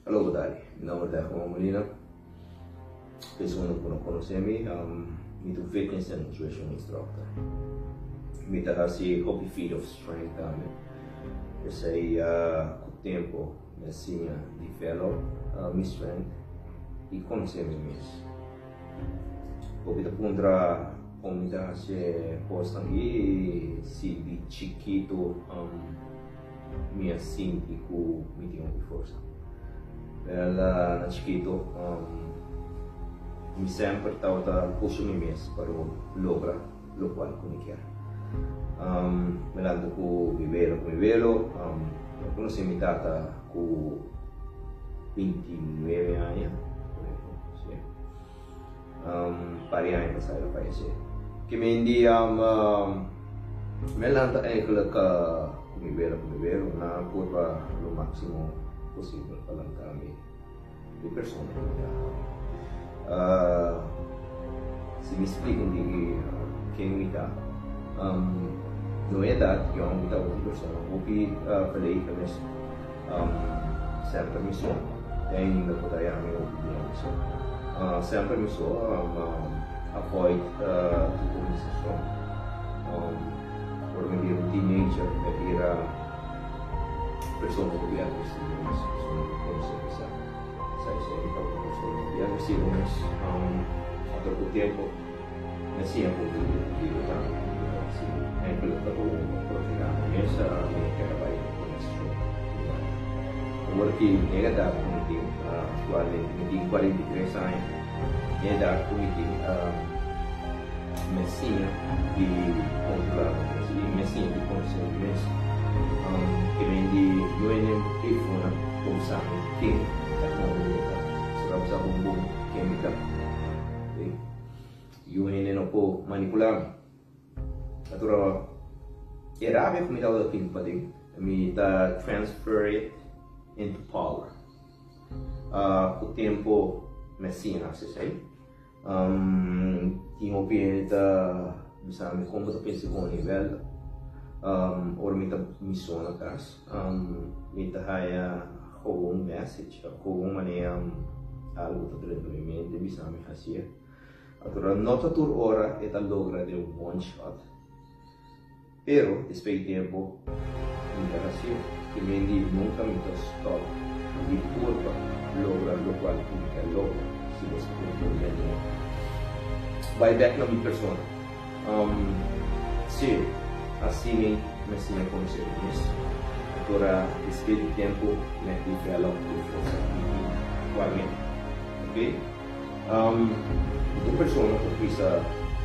Hello, Dali. Meu nome é Juan Molina. Pessoa que não conhece me, me fitness and nutrition instructor. Me dá assim hobby feed of strength também. Eu sei com o tempo assim develop minha strength e conhecer me mesmo. Porque da contra comunidade se posta aqui se de chiquito me assim e com me tem uma força. Ela na chiquito me sempre estava puxando me mesmo para lograr o qual eu quero. Me lembro com vivelo, eu conheci minha tata com 29 anos, pari anos para sair do país. Que me india, me lembro com vivelo, na curva o máximo possível para lançar minha pessoa. Se me explicam de quem me dá. Na verdade, eu não estava outra pessoa. O que falei que eles sempre me são. Ainda poderia me ouvir. Sempre me são avoid conversação. Por meio de teenager, era pessoa que via agressiva, mas não sei se é agressivo, mas a todo tempo assim é como digo, tá? Assim, é pelo programa, essa minha cara vai começar. Agora que nega da comitim, tem 43 anos, nega da comitim, messinha de controlar, messinha de conselho, que vem de UNM que foi usando quem será usado bom química. UNM não pode manipular. Agora, era a comida da química para me dar transfer it into power. Com o tempo, messinha, se sei. Tinha opinião da, sabe, como eu penso com o nível. Or mita missão na casa, mita haya algum message, alguma maneira algo que tranquilamente bisa me fazer. Agora não toda hora é logra de one shot, pero después tempo mita fazer que me nunca mita stop e curva logra lo qual que logra se você compreende. Vai back na minha persona. Sim. Assim me ensina a conhecer isso. Agora, desde o tempo, me develop com força igualmente. Ok? Uma pessoa que precisa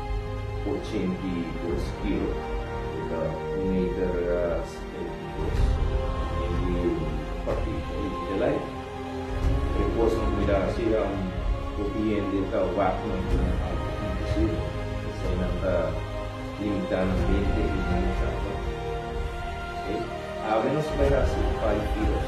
82 quilos, um meter 72, e partir de lá. Depois, não me dá assim, o cliente está o vácuo, não é possível. Isso não está limitadamente limitado. A menos vai assim para kilos.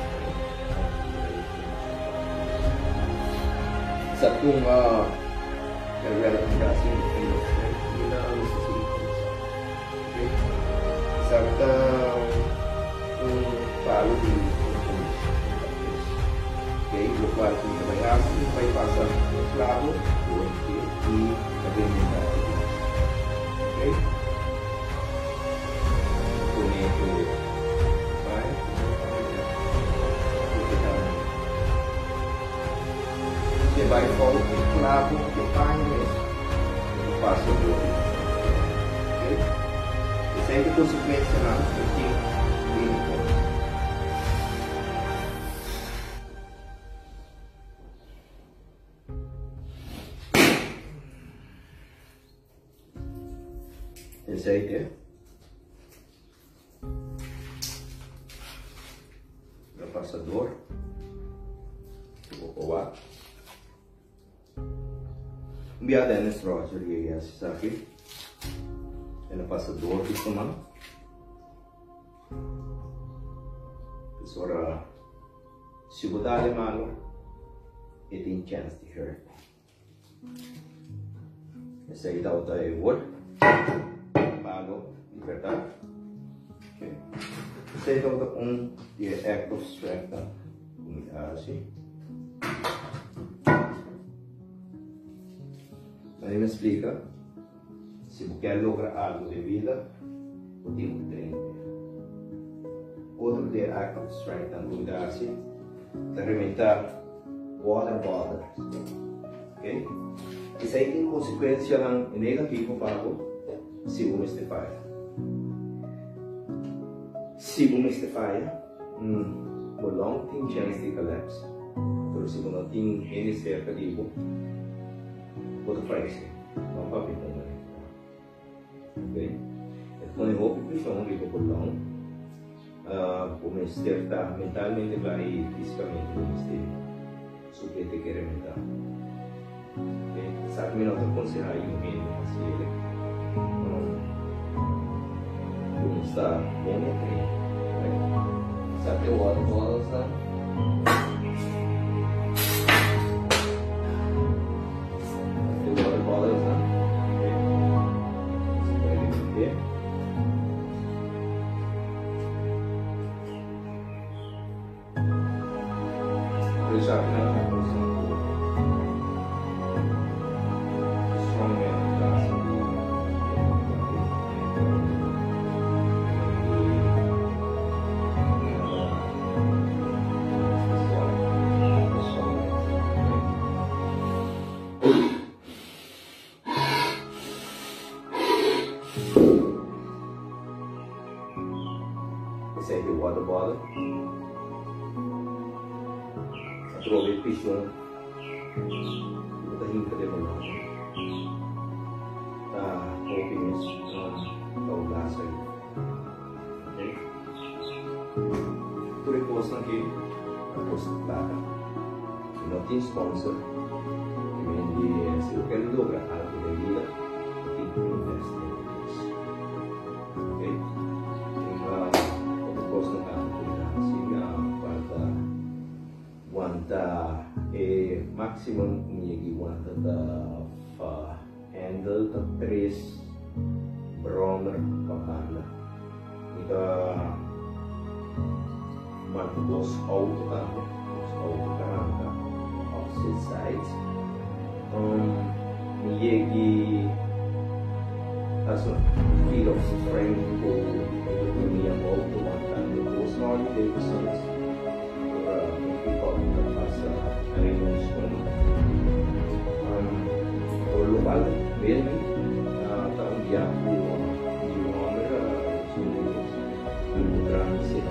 Sa kung relatividade kilos ina necessitas. Okay? Sa palo de okay, lo qual vai passar no lado e a okay? Você vai fora do lado do pai mesmo. Eu faço o outro. Ok? E sempre consequência lá, aqui, limpo. Esse aí é. O passador. Vou coar. Biada nesse troço ali, essa aqui. Ela passador que toma. Pessoa, se botar a mão, ele tem chance de hurt. Esse aí dá o taio wood. Palo, de verdade. Esse aí dá um de active strength, assim. Aí me explica, se você quer lograr algo de vida, você tem que treinar. Outro de active strength, então assim, experimentar water bottles, ok? Isso aí tem consequência negativa para se você esteja. Se você esteja, por long tem chance de collapse. Pero se você não tem any cerca de pode fazer, não para pintar, ok? Então eu vou puxar de por long, como está mentalmente claro e fisicamente como está, sobre te querer mental. Sabe me não te aconselhar aí mesmo assim ele, como está bem aqui, sabe o water bottles não? Esse aí é o water bottle. Aproveita o pichão. Muita rinca de bolão. Tá, opiniões. Tá o braço aí. Ok? Por enquanto aqui, a possibilidade. Não tem sponsor. Quindi, se eu quero lograr algo de vida, eu tenho que investir nisso. Ok? Wanta maximum minha wanta da handle da 3 bromer bacana ita wanta 2 auto caranga opposite sides minha also feel of strength ko minha auto wanta 2 normal de global bem tahun dia di nomor sudah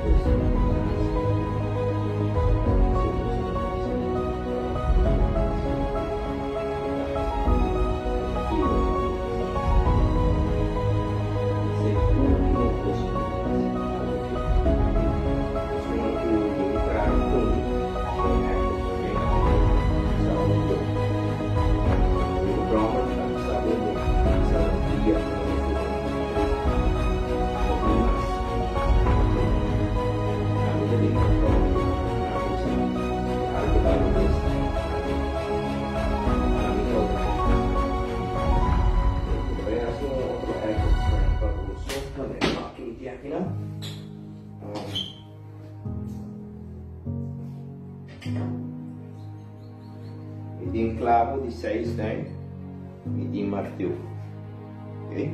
e tem clavo de 6 né? E tem martelo, ok?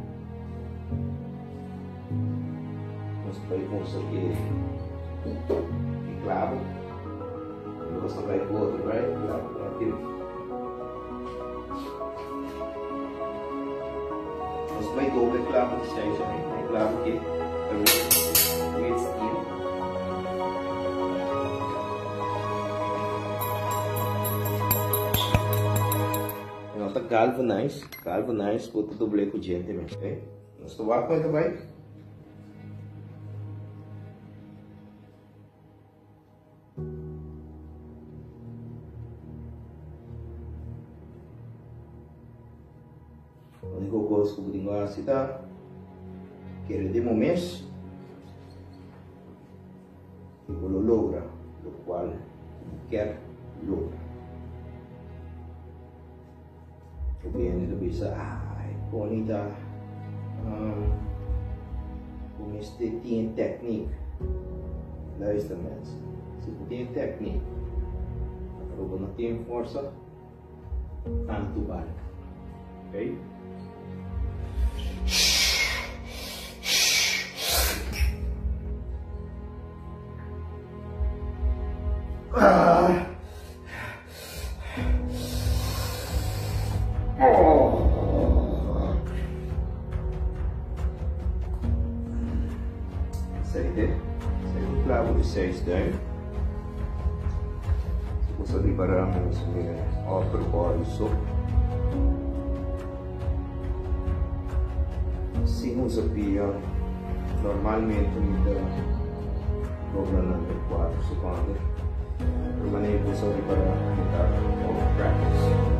Nós vamos aqui de clavo, você vai com outro, right? Clavo, martelo. Nós vai doble clavo de 6 né? Clavo aqui, with steel. Galvanize, put doble com gente mesmo, ok? Nós estou a quanto vai? A única coisa que eu digo assim tá, que de momento, e vou lograr, o qual quer lograr. Viene do bisa bonita como este tem técnica lá está mesmo se tem técnica a aruba não tem força tanto vale ok? Saya clavo de 6 daí. Você liberamos o upper body so. Sim, usa pia normalmente me dobra na 4 segundos. Permanente só para evitar all practice.